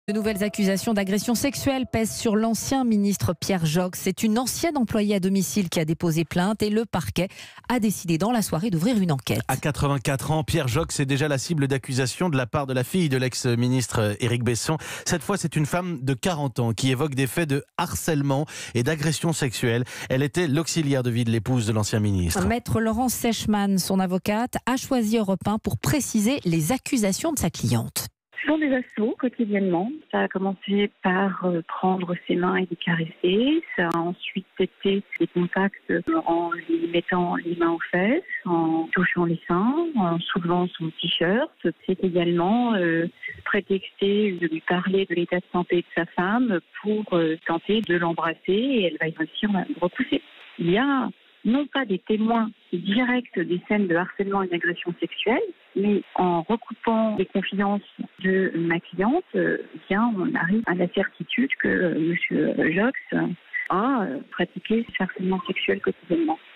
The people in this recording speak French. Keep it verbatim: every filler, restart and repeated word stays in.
De nouvelles accusations d'agression sexuelle pèsent sur l'ancien ministre Pierre Joxe. C'est une ancienne employée à domicile qui a déposé plainte et le parquet a décidé dans la soirée d'ouvrir une enquête. À quatre-vingt-quatre ans, Pierre Joxe est déjà la cible d'accusations de la part de la fille de l'ex-ministre Éric Besson. Cette fois, c'est une femme de quarante ans qui évoque des faits de harcèlement et d'agression sexuelle. Elle était l'auxiliaire de vie de l'épouse de l'ancien ministre. Maître Laurence Sechman, son avocate, a choisi Europe un pour préciser les accusations de sa cliente. Ce sont des assauts quotidiennement. Ça a commencé par euh, prendre ses mains et les caresser. Ça a ensuite été des contacts en lui mettant les mains aux fesses, en touchant les seins, en soulevant son t-shirt. C'est également euh, prétexter de lui parler de l'état de santé de sa femme pour euh, tenter de l'embrasser et elle va réussir à le repousser. Il y a non pas des témoins directs des scènes de harcèlement et d'agression sexuelle, mais en recoupant les confidences de ma cliente, euh, bien, on arrive à la certitude que euh, M. Joxe a euh, pratiqué ce harcèlement sexuel quotidiennement.